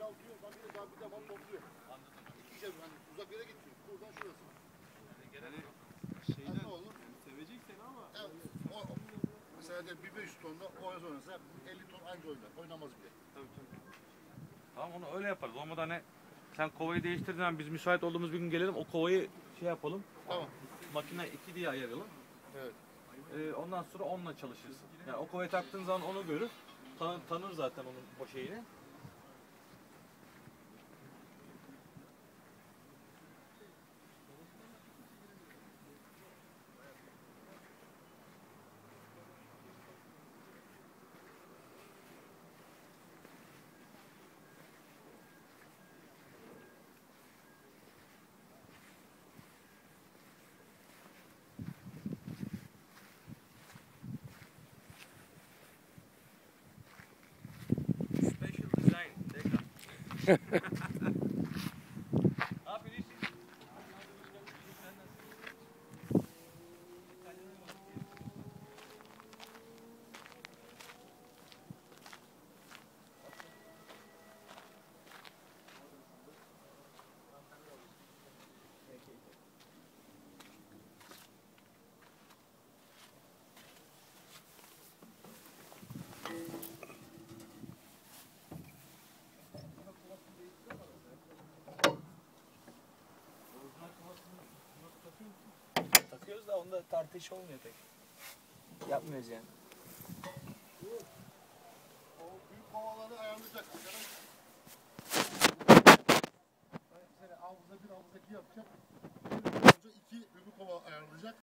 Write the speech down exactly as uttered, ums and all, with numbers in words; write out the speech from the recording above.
boşaltıyor. Ben bir de daha bir defa topluyor. Anladım. İki kez hani uzak yere gitmiyor. Buradan şurası. Yani şeyden ne olur? Yani sevecek seni ama. Evet. O, o. Mesela de bir beş yüz tonda oyaz oynasa elli ton anca oynar. Oynamaz bile. Tabii tabii. Tamam onu öyle yaparız. Olmadı hani sen kovayı değiştirdiğin zaman biz müsait olduğumuz bir gün gelelim. O kovayı şey yapalım. Tamam. Makine iki diye ayıralım. Evet. Ee, ondan sonra onunla çalışırsın. Yani o kovayı taktığın zaman onu görür. Tanır, tanır zaten onun o şeyini. Special design. Abi Takıyoruz da onda tartış olmuyor pek. Yapmıyoruz yani. O büyük kovaları ayarlayacak. Mesela havuza bir havuza iki yapacak. Önce iki büyük kova ayarlayacak.